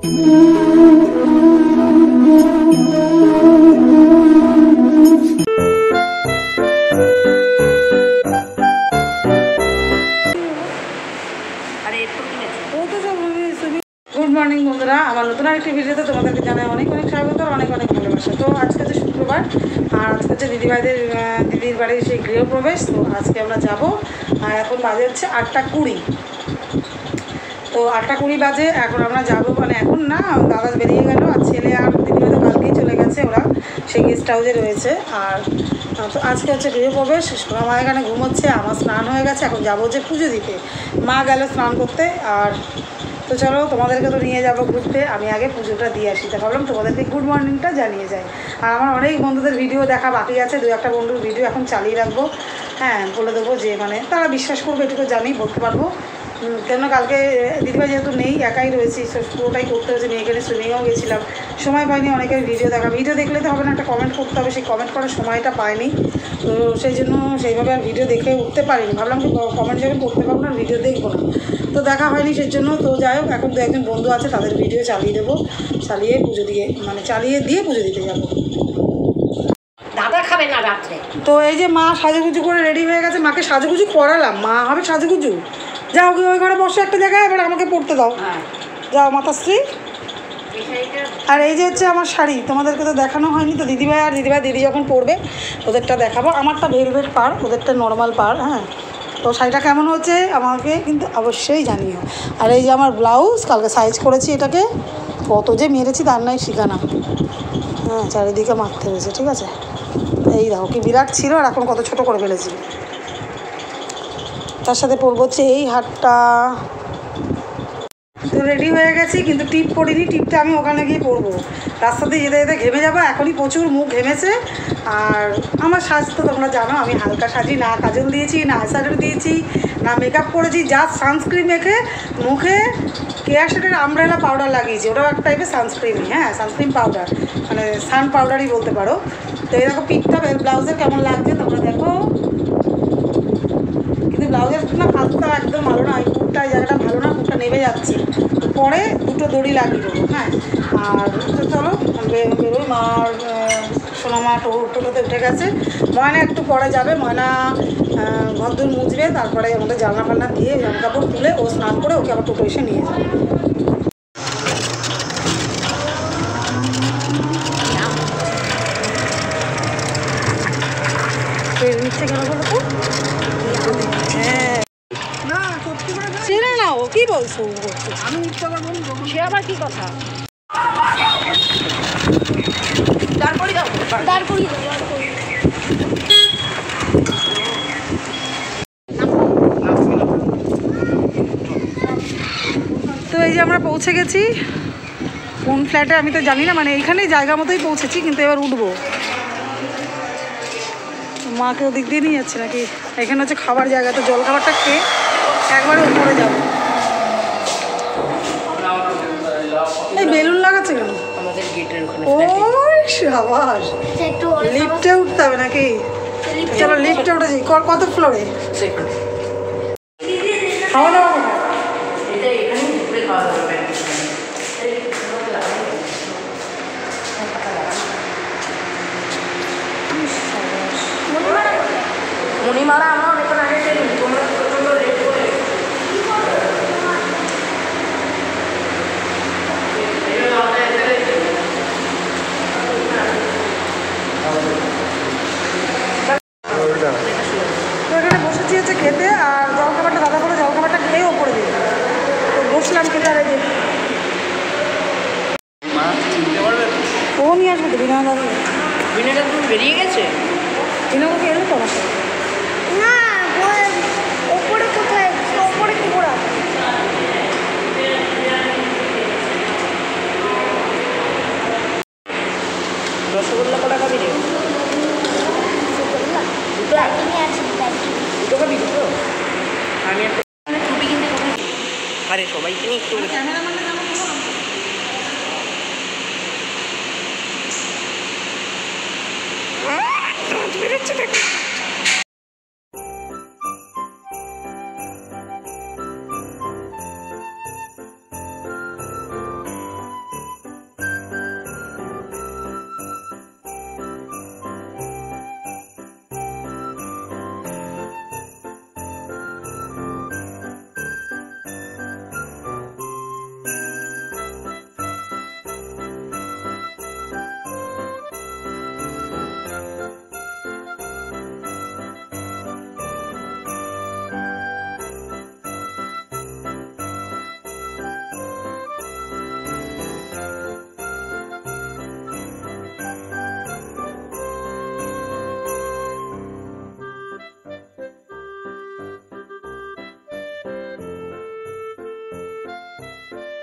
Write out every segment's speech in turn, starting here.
Good morning बंधुरा आमार नतून आरेकटी भिडियोते तोमादेरके जानाई अनेक अनेक स्वागत और अनेक अनेक भालोबासा। तो आज के शुक्रवार और आज के दिदिभाईदेर दिदिर बाड़िर सेई गृहप्रवेश। तो आज के आमरा जाबो और एखन बाजे हच्छे 8टा 20। तो 8टा 20 बाजे एखन आमरा जाबो माने एखन ना दादा बेरिये गेल और छेले और दिदिभाई तो कालकेई चले गेছে ওরা সেই গেস্ট হাউসে রয়েছে। আর তো আজকে হচ্ছে গৃহপ্রবেশ। সোনামা এখানে ঘুমোচ্ছে, আমার স্নান হয়ে গেছে, এখন যাবো যে পুজো দিতে। মা গেল স্নান করতে। আর তো চলো তোমাদেরকে তো নিয়ে যাবো ঘুরতে, আমি আগে পুজোটা দিয়ে আসি। তা ভাবলাম তোমাদেরকে গুড মর্নিংটা জানিয়ে যাই। আর আমার অনেক বন্ধুদের ভিডিও দেখা বাকি আছে, 2-1টা বন্ধুর ভিডিও এখন চালিয়ে রাখবো। হ্যাঁ, বলে দেবো যে মানে তারা বিশ্বাস করবে, এটুকু জানি, বলতে পারবো। কেন কালকে দিদিভাই যেহেতু নেই, একাই রয়েছি, পুরোটাই করতে হয়েছে। মেয়েকে সুইমিংয়েও গেছিলাম, সময় পাইনি অনেকের ভিডিও দেখা। ভিডিও দেখলে তো হবে না, একটা কমেন্ট করতে হবে, সেই কমেন্ট করার সময়টা পাইনি। তো সেই জন্য সেইভাবে আর ভিডিও দেখে উঠতে পারিনি। ভাবলাম কি কমেন্ট যখন করতে পারবো না, ভিডিও দেখবো না, তো দেখা হয়নি সেই জন্য। তো যাই হোক, এখন 2-1জন বন্ধু আছে, তাদের ভিডিও চালিয়ে দেবো, চালিয়ে পুজো দিয়ে মানে চালিয়ে দিয়ে পুজো দিতে যাবো। দাদা খাবে না রাত্রে। তো এই যে মা সাজুগুজু করে রেডি হয়ে গেছে, মাকে সাজুগুজু করালাম, মা হবে সাজুগুজু। যাও ওই ঘরে বসে একটা জায়গায়, এবার আমাকে পড়তে দাও। যাও মাতাশ্রী। আর এই যে হচ্ছে আমার শাড়ি, তোমাদেরকে তো দেখানো হয়নি। তো দিদিভাই আর দিদি যখন পরবে ওদেরটা দেখাবো। আমারটা ভেলভেট পার, ওদেরটা নর্মাল পার। হ্যাঁ, তো শাড়িটা কেমন হচ্ছে আমাকে কিন্তু অবশ্যই জানিও। আর এই যে আমার ব্লাউজ, কালকে সাইজ করেছি এটাকে, কত যে মেরেছি তার নাই ঠিকানা। হ্যাঁ, চারিদিকে মারতে হয়েছে, ঠিক আছে। এই দেখো কি বিরাট ছিল, আর এখন কত ছোট করে ফেলেছি। তার সাথে পরবো হচ্ছে এই হারটা। তো রেডি হয়ে গেছি, কিন্তু টিপ পরিনি। টিপটা আমি ওখানে গিয়ে পরবো। রাস্তাতে যেতে যেতে ঘেমে যাবো, এখনই প্রচুর মুখ ঘেমেছে। আর আমার সাজ তো তোমরা জানো, আমি হালকা সাজি, না কাজল দিয়েছি, না আইশ্যাডো দিয়েছি, না মেকআপ করেছি, জাস্ট সানস্ক্রিন মেখে মুখে কেয়ারশেটের আমব্রেলা পাউডার লাগিয়েছি। ওটাও এক টাইপের সানস্ক্রিনই। হ্যাঁ, সানস্ক্রিন পাউডার, মানে সান পাউডারই বলতে পারো। তো এরকম পিঠটা ব্লাউজের কেমন লাগছে তোমরা দেখো। কিন্তু ব্লাউজের না হাতটা একদম ভালো না, এই কুর্তা এই জায়গাটা ভালো না, কুর্তা নেমে যাচ্ছে। পরে 2টো দড়ি লাগিয়ে দেবো। হ্যাঁ, আর তো চলো বেরোই। মা সোনামা টোটোতে উঠে গেছে। ময়না একটু পরে যাবে, ময়না ঘরদোর মুছবে, তারপরে আমাদের জানলা ফালনা দিয়ে জামা কাপড় তুলে ও স্নান করে ওকে আবার টোটো এসে নিয়ে যাবে। নিচ্ছে কেন বলো তো? হ্যাঁ, না সত্যি করে চেনে না ও, কি বলছো? আমি মিথ্যা কথা বলবো, সে আবার কি কথা? তারপরে যাও, তারপরে তো এই যে আমরা পৌঁছে গেছি কোন ফ্ল্যাটে আমি তো জানি না, মানে এইখানেই জায়গা মতোই পৌঁছেছি, কিন্তু এবার উঠবো। মাকে ওদিক দিয়ে নিয়ে যাচ্ছে নাকি? এখানে হচ্ছে খাবার জায়গা, তো জল খাবারটা খেয়ে একবারে উপরে যাবো। এই বেলুন লাগাচ্ছে কেন? আমাদের গেটের ওখানে। ওই সাবাস, লিফটে উঠতে হবে নাকি? চলো লিফটে উঠে যাই। কত ফ্লোরে খাওয়া দাওয়া? মণিমালা আমরা অনেকক্ষণ আগে ট্রেন, তোমরা প্রচন্ড লেট করে। তো এখানে বসেছি হচ্ছে খেতে, আর জলখাবারটা দাদা করে জলখাবারটা খেয়ে ওপরে দিই। তো বসলাম খেতে। আর এই যে ও নিয়ে আসবে তো বিনা দাদা। বিনাটা তুমি বেরিয়ে গেছে? বিনাকে এলো তো আমাকে না, ওপরে কোথায়? ওপরে কি করে? রসগোল্লা কটা খাবি রে? দুটো খাবি? দুটো আমি একটা ছবি কিনতে। আরে সবাইকে নিয়ে একটু ক্যামেরাম্যানের নাম বেরোচ্ছে।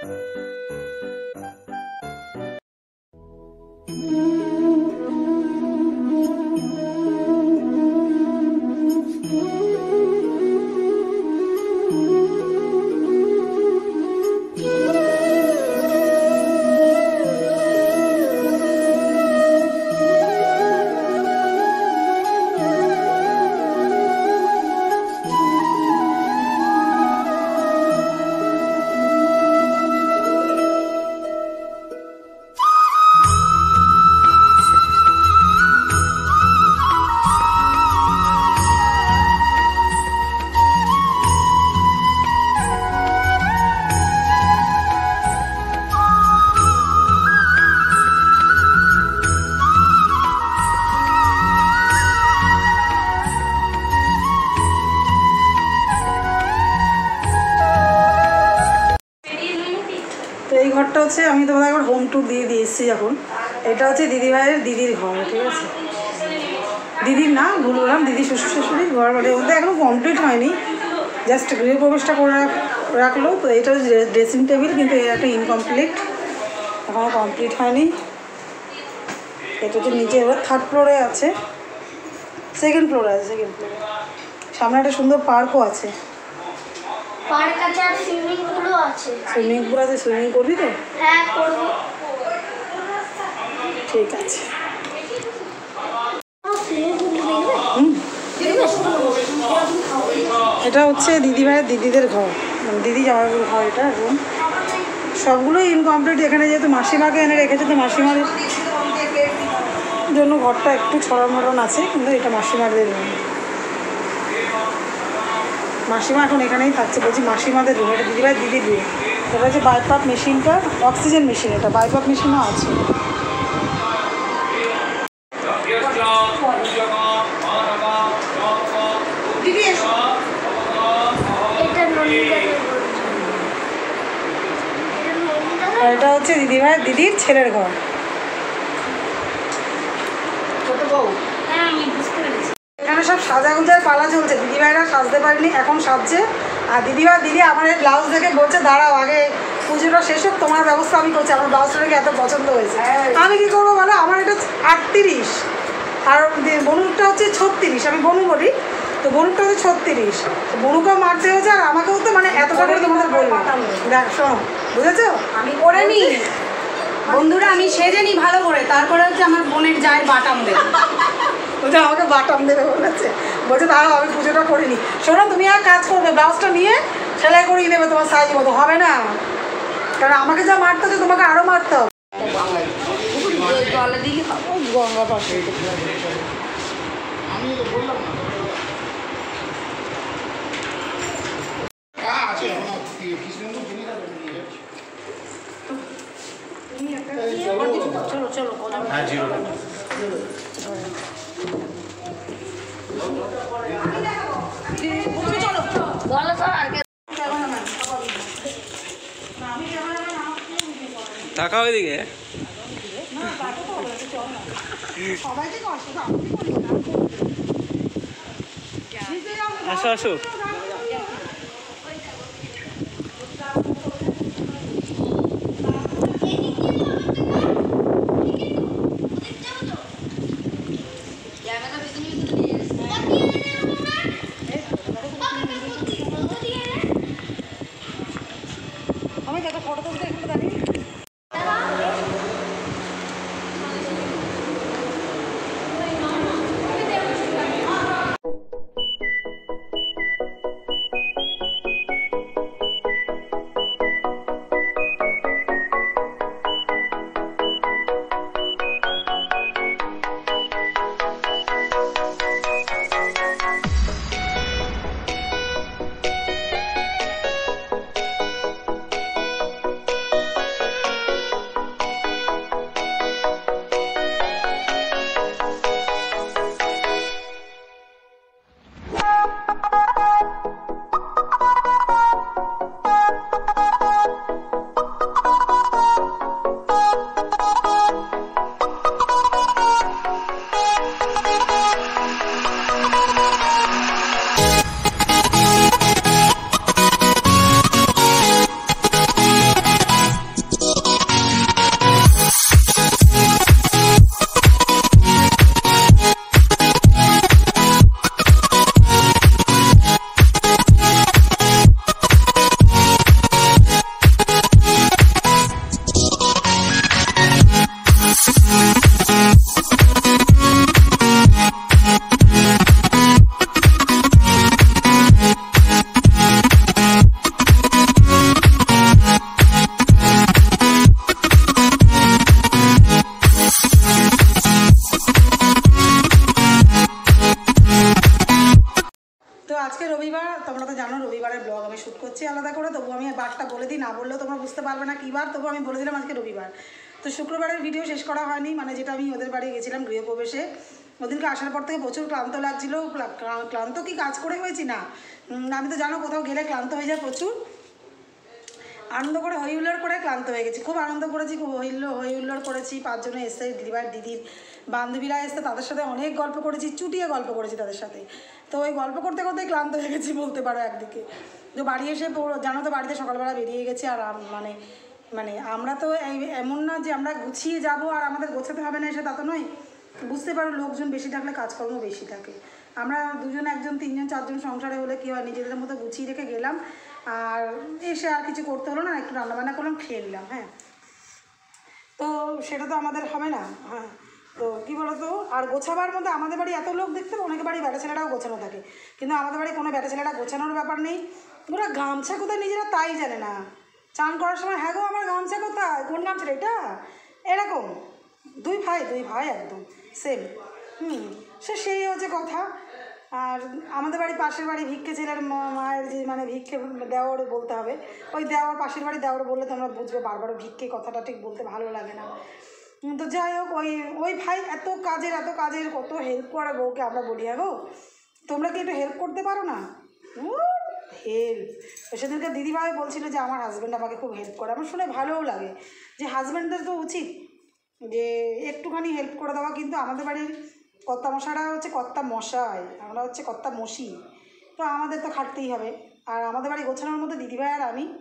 তো এই ঘরটা হচ্ছে, আমি তোমাদের একবার হোম ট্যুর দিয়ে এসেছি যখন। এটা হচ্ছে দিদিভাইয়ের দিদির ঘর, ঠিক আছে? দিদির না, ভুল বললাম, দিদি শ্বশুর শাশুড়ির ঘর। মানে ওদের এখনও কমপ্লিট হয়নি, জাস্ট গৃহপ্রবেশটা করে রাখলো। তো এটা হচ্ছে ড্রেসিং টেবিল, কিন্তু এটা একটা ইনকমপ্লিট, এখনও কমপ্লিট হয়নি। এটা হচ্ছে নিচে, এবার থার্ড ফ্লোরে আছে, সেকেন্ড ফ্লোরে আছে, সেকেন্ড ফ্লোরে। সামনে একটা সুন্দর পার্কও আছে, পার্ক আছে আর সুইমিং পুলও আছে। সুইমিং পুল আছে। সুইমিং করবি তো? হ্যাঁ করবো। ঠিক আছে। এটা হচ্ছে দিদিভাইয়ের দিদিদের ঘর, মানে দিদি জামাইবাবুর ঘর। এটা রুম সবগুলোই ইনকমপ্লিট। এখানে যেহেতু মাসিমাকে এনে রেখেছে, তো মাসিমার জন্য ঘরটা একটু ছড়ান মরণ আছে, কিন্তু এটা মাসিমাদের রুম। মাসিমা এখন এখানেই থাকছে। বলছি মাসিমাদের রুম, এটা দিদিভাই দিদির রুম। এটা হচ্ছে বাইপাপ মেশিনটা, অক্সিজেন মেশিন। এটা বাইপাপ মেশিনও আছে। দিদি এসো। আর এটা হচ্ছে দিদিভাইয়ের দিদির ছেলের ঘর। হ্যাঁ আমি বুঝতে পেরেছি। এখানে সব সাজা গুজার পালা চলছে। দিদিভাইরা সাজতে পারেনি, এখন সাজছে। আর দিদি আমার এই ব্লাউজ দেখে বলছে দাঁড়াও আগে পুজোটা শেষ হোক, তোমার ব্যবস্থা আমি করছি। আমার ব্লাউজটা দেখে এত পছন্দ হয়েছে। আমি কি করবো বলো, আমার এটা 38 আর বনুরটা হচ্ছে 36। আমি বনু বলি, তো বনুরটা হচ্ছে 36। তো বনুকেও মারতে হয়েছে, আর আমাকেও। তো মানে এতটা করে তোমাদের বলবো, দেখ শোনো, বুঝেছো? আমি করে নিই বন্ধুরা, আমি সেজে নিই ভালো করে, তারপরে হচ্ছে আমার বোনের যায় বাটাম দেবে। বলছে আমাকে বাটাম দেবে বলেছে। বলছে দাঁড়াও আমি পুজোটা করে নিই। শোনো, তুমি আর কাজ করবে, ব্লাউজটা নিয়ে সেলাই করিয়ে দেবে তোমার সাইজ মতো। হবে না, কারণ আমাকে যা মারতে হচ্ছে তোমাকে আরও মারতে হবে। জলে দিলে হবে। গঙ্গা পাশে চলো চলো। হ্যাঁ, জিরো। বলো তো আর তাকাও এদিকে। আসো আসো। আমি যত ফটো তুলতে এখানে দাঁড়িয়ে শ্যুট করছি আলাদা করে, তবু আমি বারটা বলে দিই, না বললেও তোমরা বুঝতে পারবে না কী বার, তবু আমি বলে দিলাম আজকে রবিবার। তো শুক্রবারের ভিডিও শেষ করা হয়নি, মানে যেটা আমি ওদের বাড়ি গেছিলাম গৃহপ্রবেশে, ওদিনকে আসার পর থেকে প্রচুর ক্লান্ত লাগছিলো। ক্লান্ত কি কাজ করে হয়েছি না, আমি তো জানো কোথাও গেলে ক্লান্ত হয়ে যায় প্রচুর, আনন্দ করে হই হুল্লোড় করে ক্লান্ত হয়ে গেছি, খুব আনন্দ করেছি, খুব হই হুল্লোড় করেছি। 5 জনে এসে দিদির বান্ধবীরা এসে, তাদের সাথে অনেক গল্প করেছি, চুটিয়ে গল্প করেছি তাদের সাথে। তো ওই গল্প করতে করতেই ক্লান্ত হয়ে গেছি বলতে পারো একদিকে। তো বাড়ি এসে জানো তো বাড়িতে সকালবেলা বেরিয়ে গেছি, আর মানে আমরা তো এমন না যে আমরা গুছিয়ে যাব আর আমাদের গোছাতে হবে না এসে, তা তো নয়। বুঝতে পারো লোকজন বেশি থাকলে কাজকর্ম বেশি থাকে। আমরা 2 জন 1 জন 3 জন 4 জন সংসারে হলে কী হয়, নিজেদের মতো গুছিয়ে রেখে গেলাম, আর এসে আর কিছু করতে হলো না, একটু রান্নাবান্না করলাম, খেয়ে নিলাম। হ্যাঁ, তো সেটা তো আমাদের হবে না। হ্যাঁ, তো কী বলো তো, আর গোছাবার মধ্যে আমাদের বাড়ি এত লোক দেখতে, অনেকের বাড়ি ব্যাটা ছেলেরাও গোছানো থাকে, কিন্তু আমাদের বাড়ি কোনো ব্যাটা ছেলেরা গোছানোর ব্যাপার নেই। ওরা গামছা কোথায় নিজেরা তাই জানে না, চান করার সময় হ্যাঁ গো আমার গামছা কোথায়, কোন গামছাটা এটা, এরকম 2 ভাই একদম সেম। সেই হচ্ছে কথা। আর আমাদের বাড়ি পাশের বাড়ি ভিক্ষে ছেলের মায়ের যে মানে ভিক্ষে দেওয়ার বলতে হবে, ওই দেওয়ার পাশের বাড়ি দেওয়ার বললে তোমরা বুঝবে, বারবার ভিক্ষে কথাটা ঠিক বলতে ভালো লাগে না। তো যাই হোক, ওই ভাই এত কাজের কত হেল্প করে বউকে, আমরা বলি হ্যাঁ গো তোমরা কি একটু হেল্প করতে পারো না, হেল্প। সেদিনকে দিদিভাই বলছিল যে আমার হাজব্যান্ড আমাকে খুব হেল্প করে, আমার শুনে ভালোও লাগে যে হাজব্যান্ডদের তো উচিত যে একটুখানি হেল্প করে দেওয়া। কিন্তু আমাদের বাড়ির কর্তা মশারা হচ্ছে কর্তা মশাই, আমরা হচ্ছে কর্তা মশি, তো আমাদের তো খাটতেই হবে। আর আমাদের বাড়ি গোছানোর মধ্যে দিদিভাই আর আমি।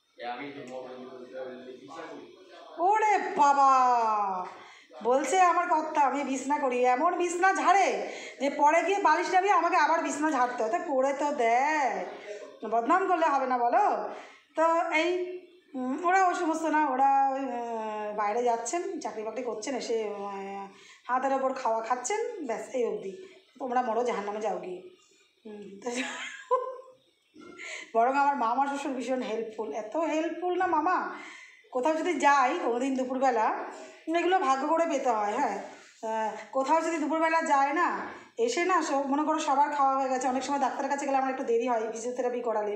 ওরে বাবা, বলছে আমার কর্তা আমি বিছনা করি, এমন বিছনা ঝাড়ে যে পরে গিয়ে বালিশ নামিয়ে আমাকে আবার বিছনা ঝাড়তে হয়, তো করে তো দেয়, বদনাম করলে হবে না বলো। তো এই ওরা ওই সমস্ত না, ওরা ওই বাইরে যাচ্ছেন, চাকরি বাকরি করছেন, এসে হাতের ওপর খাওয়া খাচ্ছেন, ব্যাস এই অবধি। তোমরা মরো জাহান্নামে যাও গিয়ে। তো বরং আমার মামা শ্বশুর ভীষণ হেল্পফুল, এত হেল্পফুল না মামা, কোথাও যদি যাই কোনোদিন দুপুরবেলা, এগুলো ভাগ্য করে পেতে হয়। হ্যাঁ, কোথাও যদি দুপুরবেলা যায় না, এসে না মনে করো সবার খাওয়া হয়ে গেছে, অনেক সময় ডাক্তারের কাছে গেলে আমার একটু দেরি হয়, ফিজিওথেরাপি করালে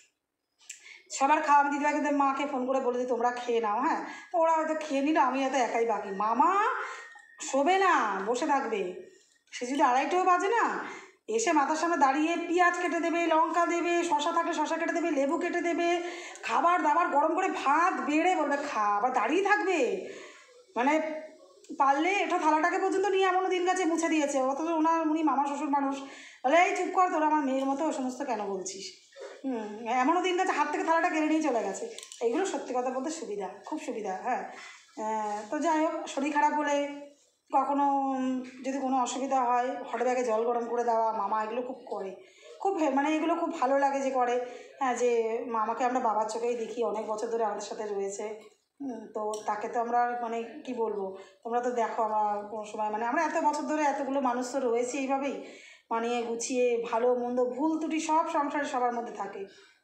সবার খাওয়া, আমি দিদিভাইকে মাকে ফোন করে বলে দিই তোমরা খেয়ে নাও। হ্যাঁ, তো ওরা হয়তো খেয়ে নিল, আমি হয়তো একাই বাকি। মামা শোবে না, বসে থাকবে, সে যদি 2:30টাও বাজে না, এসে মাথার সামনে দাঁড়িয়ে পেঁয়াজ কেটে দেবে, লঙ্কা দেবে, শশা থাকলে শশা কেটে দেবে, লেবু কেটে দেবে, খাবার দাবার গরম করে ভাত বেড়ে বলবে খা, আবার দাঁড়িয়ে থাকবে। মানে পারলে এটা থালাটাকে পর্যন্ত নিয়ে এমনও দিন গেছে মুছে দিয়েছে, অথচ উনি মামা শ্বশুর মানুষ, বলে এই চুপ কর, তোরা আমার মেয়ের মতো ও সমস্ত কেন বলছিস। এমনও দিন গেছে হাত থেকে থালাটা কেড়ে নিয়ে চলে গেছে। এইগুলো সত্যি কথা বলতে সুবিধা, খুব সুবিধা। হ্যাঁ, তো যাই হোক, শরীর খারাপ হলে কখনো যদি কোনো অসুবিধা হয়, হট ব্যাগে জল গরম করে দেওয়া, মামা এগুলো খুব করে, খুব মানে এগুলো খুব ভালো লাগে যে করে। হ্যাঁ, যে মামাকে আমরা বাবার চোখেই দেখি, অনেক বছর ধরে আমাদের সাথে রয়েছে। তো তাকে তো আমরা মানে কি বলবো, তোমরা তো দেখো আমার কোনো সময়, মানে আমরা এত বছর ধরে এতগুলো মানুষ তো রয়েছি এইভাবেই মানিয়ে গুছিয়ে, ভালো মন্দ ভুল ত্রুটি সব সংসারে সবার মধ্যে থাকে।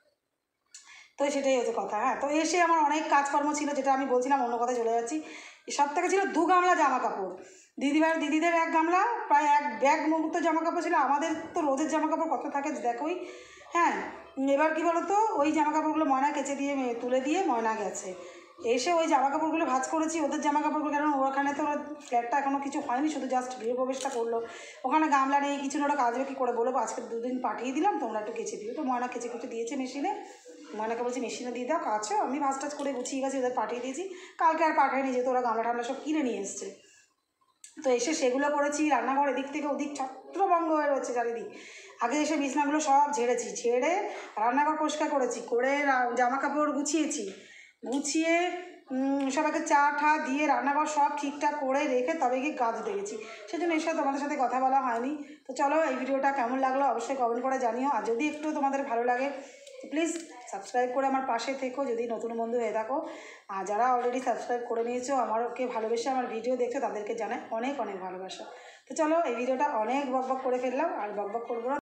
তো সেটাই হচ্ছে কথা। হ্যাঁ, তো এসে আমার অনেক কাজকর্ম ছিল, যেটা আমি বলছিলাম, অন্য কথায় চলে যাচ্ছি। সব থেকে ছিল 2 গামলা জামা কাপড়, দিদিদের 1 গামলা, প্রায় 1 ব্যাগ মুহূর্ত জামা কাপড় ছিল। আমাদের তো রোদের জামা কাপড় কত থাকে দেখোই। হ্যাঁ, এবার কি বলো তো, ওই জামা কাপড়গুলো ময়না কেচে দিয়ে তুলে দিয়ে ময়না গেছে, এসে ওই জামা কাপড়গুলো ভাঁজ করেছি, ওদের জামা কাপড়গুলো, কারণ ওখানে তো ফ্ল্যাটটা এখনও কিছু হয়নি, শুধু জাস্ট গৃহপ্রবেশটা করলো, ওখানে গামলা নেই কিছু না, ওরা কাজবে কী করে বলবো, আজকে 2 দিন পাঠিয়ে দিলাম, তোমরা একটু কেচে দিও। তো ময়না কেচে কুচে দিয়েছে মেশিনে, ময়নাকে বলছি মেশিনে দিয়ে দাও, কাছো, আমি ভাঁজ টাজ করে গুছিয়ে গেছি, ওদের পাঠিয়ে দিয়েছি। কালকে আর পাঠায়নি, যেহেতু ওরা গামলা টামলা সব কিনে নিয়ে এসছে। তো এসে সেগুলো করেছি, রান্নাঘর এদিক থেকে ওদিক ছত্রভঙ্গ হয়ে রয়েছে চারিদিক। আগে এসে বিছনাগুলো সব ঝেড়েছি, ঝেড়ে রান্নাঘর পরিষ্কার করেছি, করে জামা কাপড় গুছিয়ে সবাইকে চা ঠা দিয়ে রান্নাঘর সব ঠিকঠাক করে রেখে তবে গিয়ে গাছ দেখেছি। সেজন্য এসে তোমাদের সাথে কথা বলা হয়নি। তো চলো, এই ভিডিওটা কেমন লাগলো অবশ্যই কমেন্ট করে জানিও, আর যদি একটু তোমাদের ভালো লাগে প্লিজ সাবস্ক্রাইব করে আমার পাশে থেকো যদি নতুন বন্ধু হয়ে থাকো। আর যারা অলরেডি সাবস্ক্রাইব করে নিয়েছো, আমাকে ভালোবেসে আমার ভিডিও দেখছো, তাদেরকে জানাই অনেক অনেক ভালোবাসা। তো চলো, এই ভিডিওটা অনেক বকবক করে ফেললাম, আর বকবক করবো না।